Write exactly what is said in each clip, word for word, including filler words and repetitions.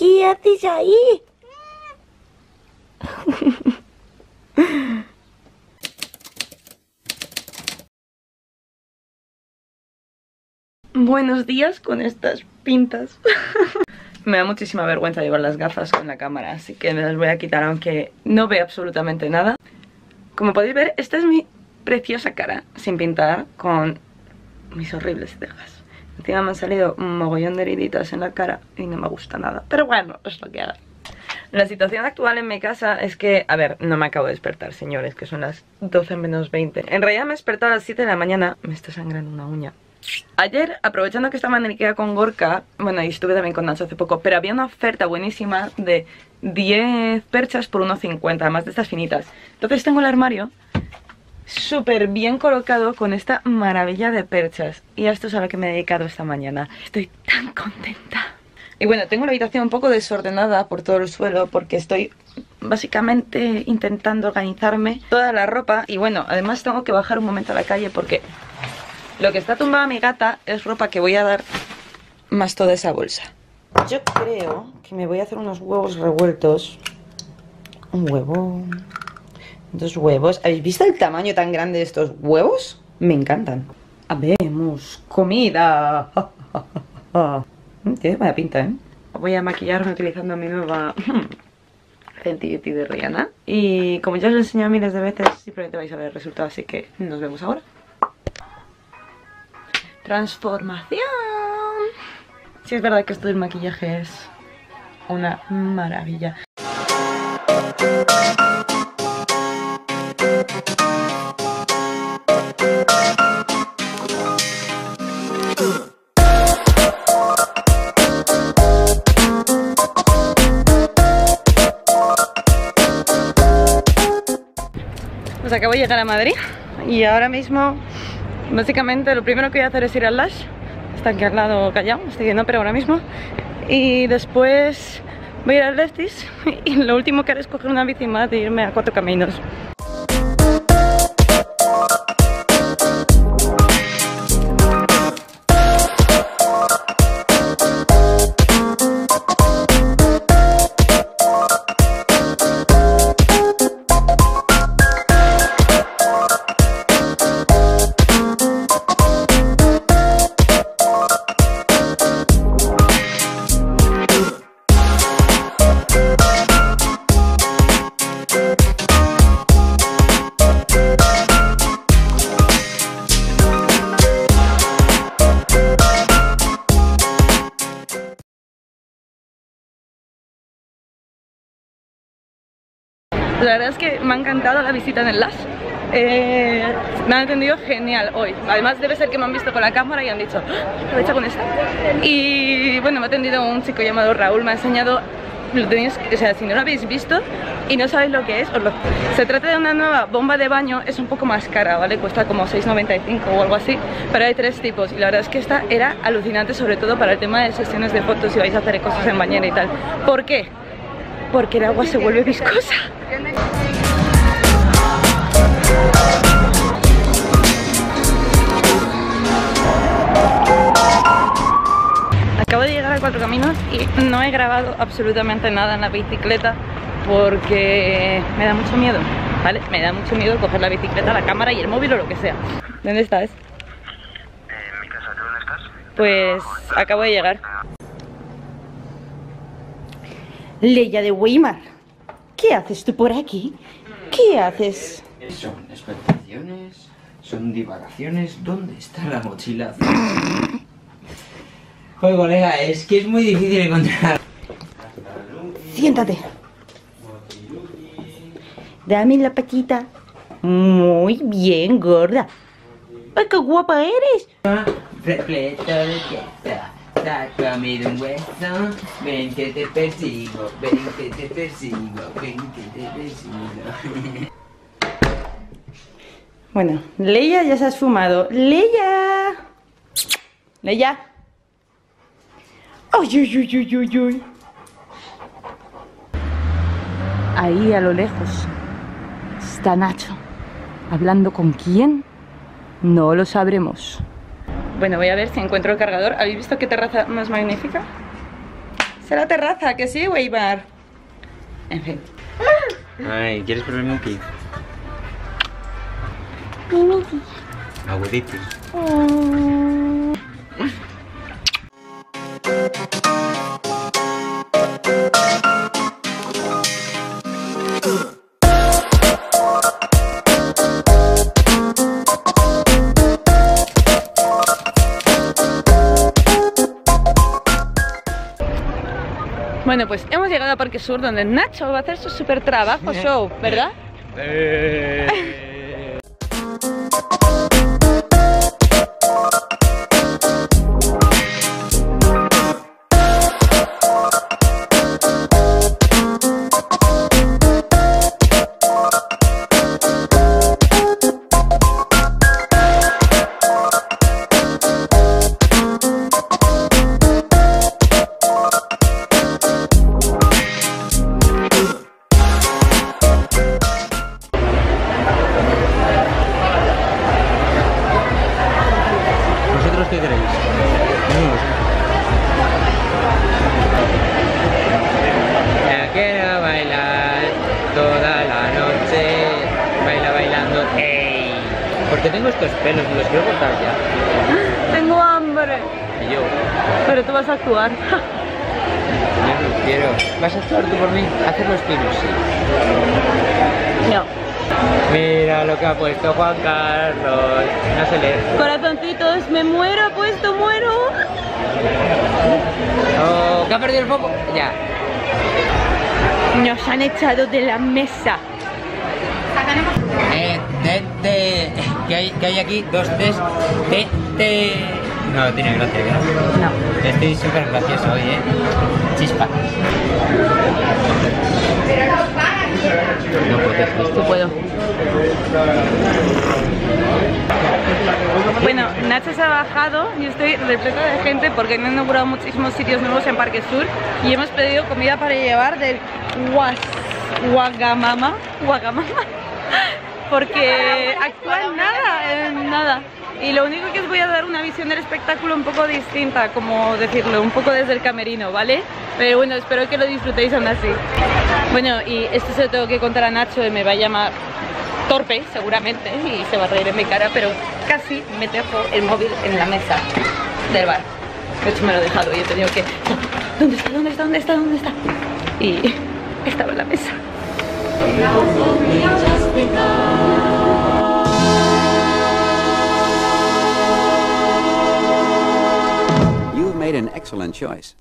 ¿Qué haces ahí? Buenos días con estas pintas. Me da muchísima vergüenza llevar las gafas con la cámara, así que me las voy a quitar aunque no veo absolutamente nada. Como podéis ver, esta es mi preciosa cara sin pintar, con mis horribles cejas. Encima me han salido un mogollón de heriditas en la cara y no me gusta nada, pero bueno, es lo que haga. La situación actual en mi casa es que, a ver, no me acabo de despertar, señores, que son las doce menos veinte. En realidad me he despertado a las siete de la mañana. Me está sangrando una uña. Ayer, aprovechando que estaba en Ikea con Gorka, bueno, y estuve también con Nacho hace poco, pero había una oferta buenísima de diez perchas por uno cincuenta, además de estas finitas. Entonces tengo el armario súper bien colocado con esta maravilla de perchas. Y a esto es a lo que me he dedicado esta mañana. Estoy tan contenta. Y bueno, tengo la habitación un poco desordenada por todo el suelo porque estoy básicamente intentando organizarme toda la ropa. Y bueno, además tengo que bajar un momento a la calle porque lo que está tumbada mi gata es ropa que voy a dar más toda esa bolsa. Yo creo que me voy a hacer unos huevos revueltos. Un huevo, dos huevos. ¿Habéis visto el tamaño tan grande de estos huevos? Me encantan. Habemos comida. Tiene buena pinta, ¿eh? Voy a maquillarme utilizando mi nueva Fenty Beauty de Rihanna. Y como ya os lo he enseñado miles de veces, simplemente vais a ver el resultado, así que nos vemos ahora. Transformación. Sí, es verdad que esto del maquillaje es una maravilla. Pues acabo de llegar a Madrid y ahora mismo básicamente lo primero que voy a hacer es ir al Lash. Está aquí al lado Callao, estoy viendo, pero ahora mismo. Y después voy a ir al Lestis y lo último que haré es coger una bici más e irme a Cuatro Caminos. La verdad es que me ha encantado la visita en el Lash. Eh, me han atendido genial hoy. Además debe ser que me han visto con la cámara y han dicho, ¡oh, aprovecha con esta! Y bueno, me ha atendido un chico llamado Raúl. Me ha enseñado, lo tenéis, o sea, si no lo habéis visto y no sabéis lo que es, os lo... Se trata de una nueva bomba de baño. Es un poco más cara, ¿vale? Cuesta como seis noventa y cinco o algo así. Pero hay tres tipos y la verdad es que esta era alucinante, sobre todo para el tema de sesiones de fotos si vais a hacer cosas en bañera y tal. ¿Por qué? Porque el agua se vuelve viscosa. Acabo de llegar a Cuatro Caminos y no he grabado absolutamente nada en la bicicleta porque me da mucho miedo, ¿vale? Me da mucho miedo coger la bicicleta, la cámara y el móvil o lo que sea. ¿Dónde estás? En mi casa, ¿tú dónde estás? Pues acabo de llegar. Leia de Weimar, ¿qué haces tú por aquí? ¿Qué haces? Son expectaciones, son divagaciones. ¿Dónde está la mochila? Joder, colega, es que es muy difícil encontrar. Siéntate. Dame la patita. Muy bien, gorda. ¡Ay, qué guapa eres! Repleto de fiesta. Sácame de un hueso, ven que te persigo, ven que te persigo, ven que te persigo. Bueno, Leia ya se ha esfumado. ¡Leia! ¡Leia! ¡Ay, uy, uy, uy, uy, uy! Ahí a lo lejos está Nacho. ¿Hablando con quién? No lo sabremos. Bueno, voy a ver si encuentro el cargador. ¿Habéis visto qué terraza más magnífica? Está la terraza, que sí, Weimar. En fin. Ay, ¿quieres probar el Mickey? Aguditos. Bueno, pues hemos llegado a Parque Sur, donde Nacho va a hacer su super trabajo show, ¿verdad? Eh. ¿Qué queréis? Vamos. Ya quiero bailar toda la noche. Baila bailando. ¡Ey! Porque tengo estos pelos y los quiero cortar ya. Tengo hambre. Y yo. Pero tú vas a actuar. Yo no quiero. ¿Vas a actuar tú por mí? ¿Hacer los pinos? Sí. No. Mira lo que ha puesto Juan Carlos. No se lee. Corazoncitos, me muero, ha puesto, muero. Oh, ¿que ha perdido el foco? Ya. Nos han echado de la mesa. Eh, te, te. ¿Qué hay, qué hay aquí? Dos, tres. Te, te. No tiene gracia, ¿verdad? No. Estoy súper gracioso hoy, ¿eh? Chispa. No puedes, Tú puedo. Bueno, Nacho se ha bajado y estoy repleta de gente porque han inaugurado muchísimos sitios nuevos en Parque Sur y hemos pedido comida para llevar del Was, Wagamama, Wagamama porque actúa en nada, en nada. Y lo único que os voy a dar una visión del espectáculo un poco distinta, como decirlo, un poco desde el camerino, ¿vale? Pero bueno, espero que lo disfrutéis aún así. Bueno, y esto se lo tengo que contar a Nacho y me va a llamar torpe, seguramente, y se va a reír en mi cara, pero casi me dejo el móvil en la mesa del bar. De hecho me lo he dejado y he tenido que... ¿Dónde está? ¿Dónde está? ¿Dónde está? ¿Dónde está? Y estaba en la mesa. You've made an excellent choice.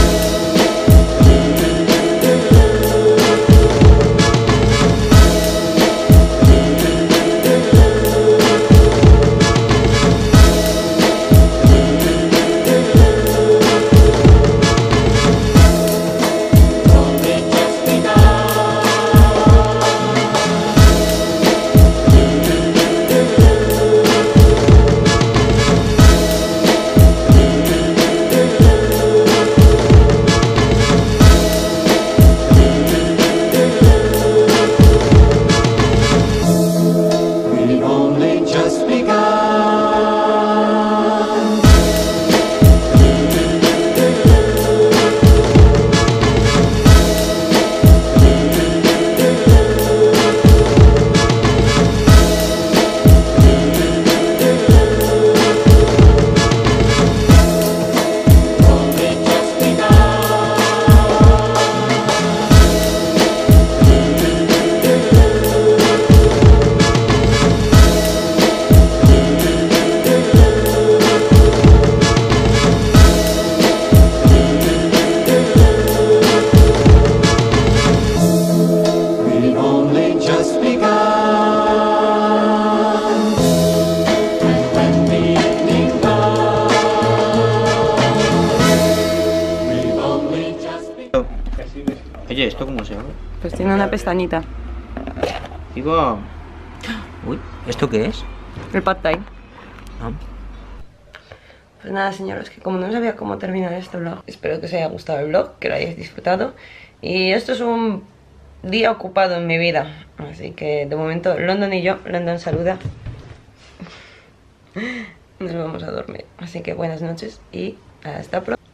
Oye, ¿esto cómo se llama? Pues tiene una pestañita. Digo... Uy, ¿esto qué es? El pad thai. Ah. Pues nada, señores, que como no sabía cómo terminar este vlog, espero que os haya gustado el vlog, que lo hayáis disfrutado. Y esto es un día ocupado en mi vida, así que de momento London y yo, London saluda, nos vamos a dormir. Así que buenas noches y hasta pronto.